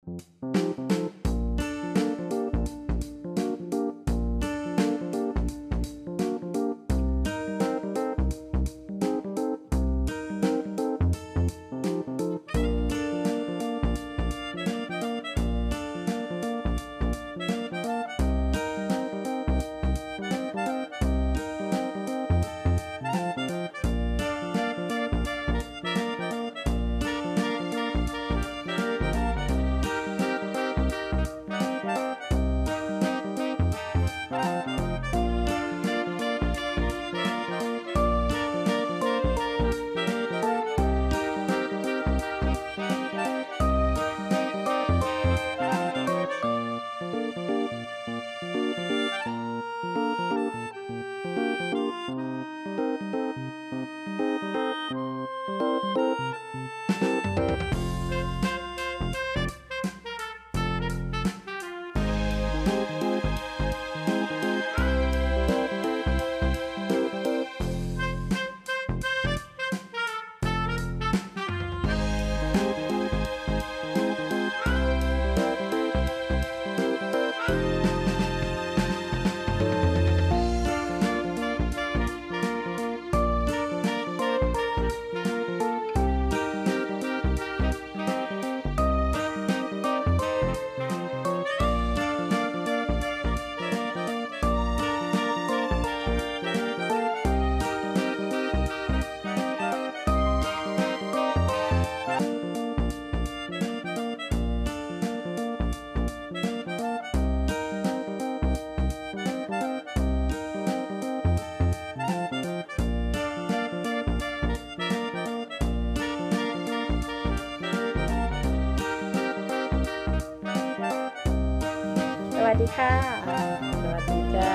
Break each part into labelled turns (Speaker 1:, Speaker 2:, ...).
Speaker 1: สวัสดีค่ะ
Speaker 2: สวัสดีจ้า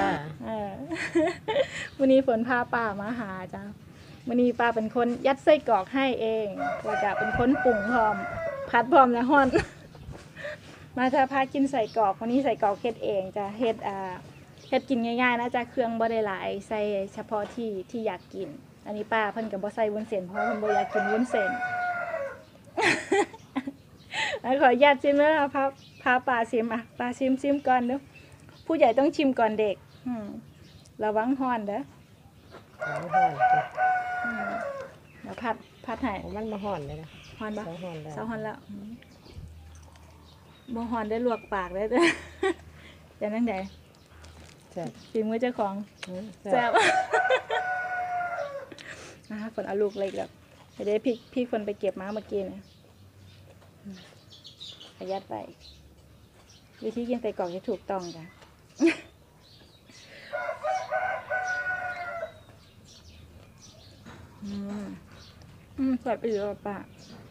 Speaker 1: วันนี้ฝนพาป้ามาหาจ้าวันนี้ป้าเป็นคนยัดไส้กรอกให้เองก็จะเป็นคนปรุงพร้อมผัดพร้อมและฮ้อน มาจะพากินใส่กรอกวันนี้ใส่กรอกเฮ็ดเองจ้าเฮ็ดกินง่ายๆนะจ้าเครื่องบ่ได้หลายใส่เฉพาะที่อยากกินอันนี้ป้าเพิ่นก็บ่ใส่วุ้นเส้นเพราะเพิ่นบ่อยากกินวุ้นเส้น แล้วขออนุญาตชิมแล้วนะพาปลาชิมอ่ะปลาชิมก่อนเด้อผู้ใหญ่ต้องชิมก่อนเด็กระวังฮ้อนเด้อ
Speaker 2: ฮ้อน
Speaker 1: เดี๋ยวพัดให้
Speaker 2: มันมาฮ้อนเลยนะ
Speaker 1: ฮ้อนปะ
Speaker 2: ฮ้อนแล้ว
Speaker 1: ฮ้อนแล้วบ่ฮ้อนได้ลวกปากได้เด้อจะนั่งไหน
Speaker 2: แซ่บ
Speaker 1: ฝีมือเจ้าของแซ่บนะคะฝนเอาลูกเล็กแบบเดี๋ยวพี่ฝนไปเก็บมาเมื่อกี้เนี่ยขยัดไปวิธีกินใส่กล่องที่ถูกต้องจ้ะใส่ไปเยอะป่ะ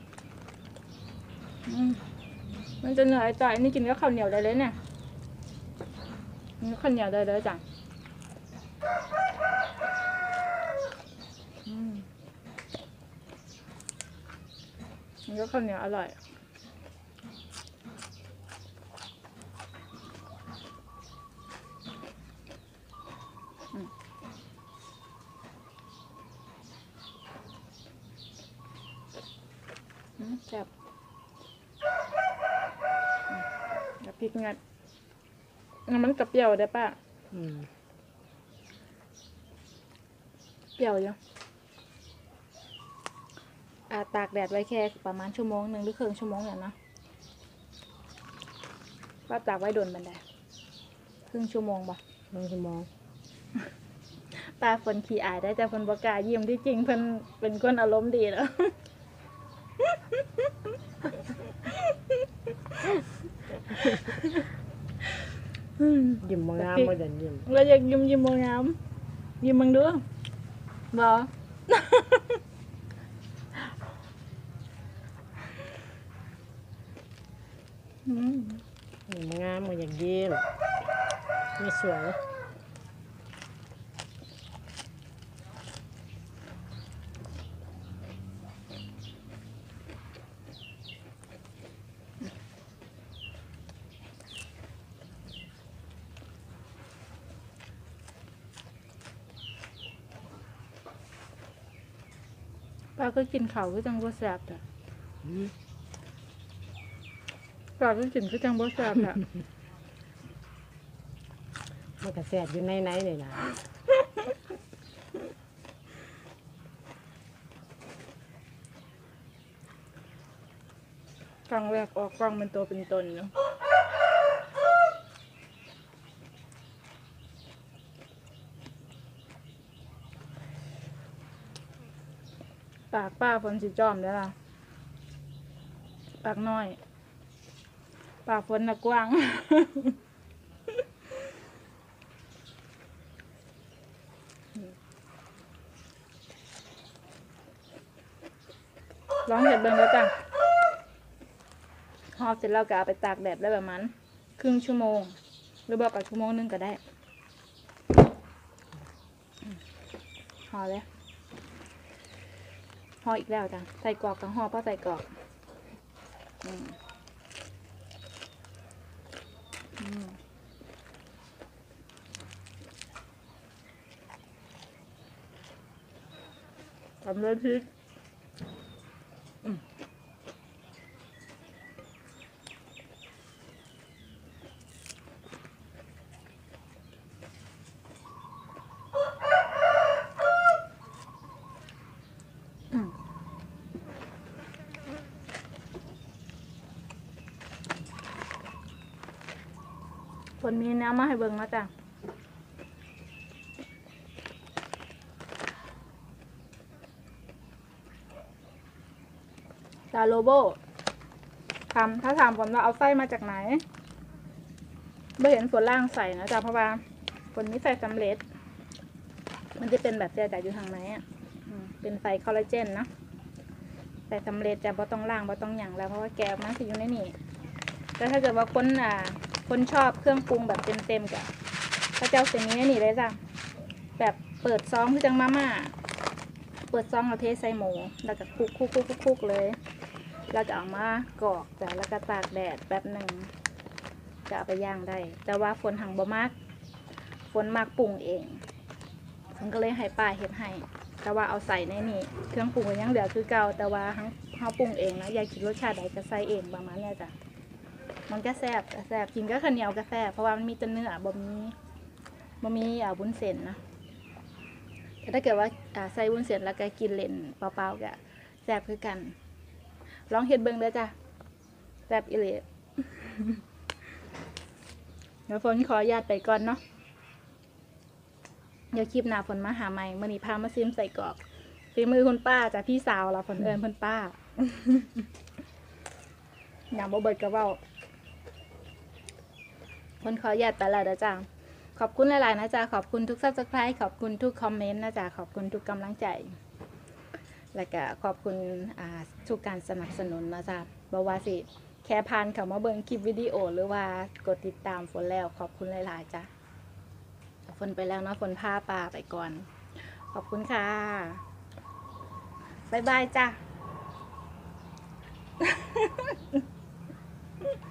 Speaker 1: มันจะเหนื่อยจ่ายนี่กินก็ข้าวเหนียวได้เลยเนี่ยข้าวเหนียวได้เลยจ้ะมันก็ข้าวเหนียวอร่อยจับพริกงัดมันกับเปรี้ยวได้ป่ะเปรี้ยวอยู่ตากแดดไว้แค่ประมาณชั่วโมงหนึ่งหรือครึ่งชั่วโมงเนี่ยเนาะป้าตากไว้โดนบันไดครึ่งชั่วโมงป่ะ
Speaker 2: ครึ่งชั่วโมง
Speaker 1: ตาฝนขี้อายได้แต่ฝนบอกล้ายิ้มที่จริงเพิ่นเป็นคนอารมณ์ดีแล้ว
Speaker 2: ยิ้มมองงามมาเด่นยิ้ม
Speaker 1: เราอยากยิ้มมองงามยิ้มมึงดูบ่
Speaker 2: ยิ้มงามมาอยากยิ้มไม่สวย
Speaker 1: ป้าก็กินข้าวก็จังบ่แซ่บจ้ะปลาที่กินคือจังบ่แซ่บน่ะ
Speaker 2: มันก็แสบอยู่ในเลยนะ
Speaker 1: ครั้งแรกออกกล้องเป็นตัวเป็นตนเนาะปากป้าฝนสิจอมได้อล่ะปากน้อย ปากฝนน่ะกว้าง ลองเห็ดเบิ่งแล้วจ้ะห่อเสร็จแล้วก็เอาไปตากแดดได้ประมาณครึ่งชั่วโมง หรือบอกกับชั่วโมงนึงก็ได้ห่อเลยห่ออีกแล้วจ้ะใส่กรอกกับห่อเพราะใส่กรอกอืมอืมทำเลยพริกคนมีแนวมาให้เบิ่งนะจ้ะตาโลโบถ้าถามผมว่าเอาไส้มาจากไหนไม่เห็นฝนล่างใส่นะจ๊ะเพราะว่าฝนนี้ใส่สำเร็จ มันจะเป็นแบบเสียจากอยู่ทางไหนอ่ะเป็นไฟคอลลาเจนนะแต่สำเร็จจะบ่ต้องล่างบ่ต้องหยั่งแล้วเพราะว่าแกมันสิอยู่ในนี่แต่ถ้าเกิดว่าคนชอบเครื่องปรุงแบบเต็มๆกับพระเจ้าเสียนี้นี่เลยจ้ะแบบเปิดซองคือจังมาม่าเปิดซองเอาเทใส่หมูแล้วก็คลุกเลยเราจะเอามากรอกจ้ะแล้วก็ตากแดดแบบหนึ่งจะเอาไปย่างได้แต่ว่าฝนหังบ่มากฝนมากปรุงเองฝนก็เลยให้ป้าเฮ็ดให้แต่ว่าเอาใส่ในนี่เครื่องปรุงก็ยังเหลือคือเก่าแต่ว่าเขาปรุงเองนะอยากกินรสชาติใดก็ใส่เองประมาณนี้จ้ะมันก็แซ่บกินก็ข้าวเหนียวก็แซ่บเพราะว่ามันมีแต่เนื้อบ่มีวุ้นเส้นนะแต่ถ้าเกิดว่าใส่วุ้นเส้นแล้วก็กินเล่นเปล่าๆก็แซ่บคือกันลองเฮ็ดเบิ่งเด้อจ้ะแซ่บอีหลี เดี๋ยวฝนขออนุญาตไปก่อนเนาะเดี๋ยวคลิปหน้าฝนมาหาใหม่มื้อนี้พามาซิมใส่กรอกฝีมือคุณป้าจ้ะพี่สาวเราฝนเอิญเพิ่นป้า อย่าบ่เบิดกระเว้าฝนขออนุญาตไปแล้วเด้อจ้ะขอบคุณหลายๆนะจ๊ะขอบคุณทุก Subscribe ขอบคุณทุกคอมเมนต์นะจ๊ะขอบคุณทุกกำลังใจและก็ขอบคุณทุกการสนับสนุนนะจ๊ะบ่ว่าสิแค่ผ่านเข้ามาเบิ่งคลิปวิดีโอหรือว่ากดติดตามฝนแล้วขอบคุณหลายๆจ้ะฝนไปแล้วเนาะฝนพาป่าไปก่อนขอบคุณค่ะบ๊ายบายจ้ะ